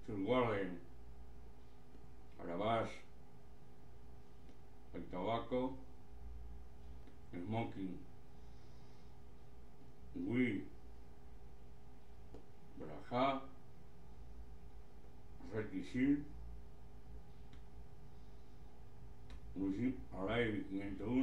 Churchwarden, Calabash, el tabaco, smoking, weed, brajá, requisir, Musim Arrive 501.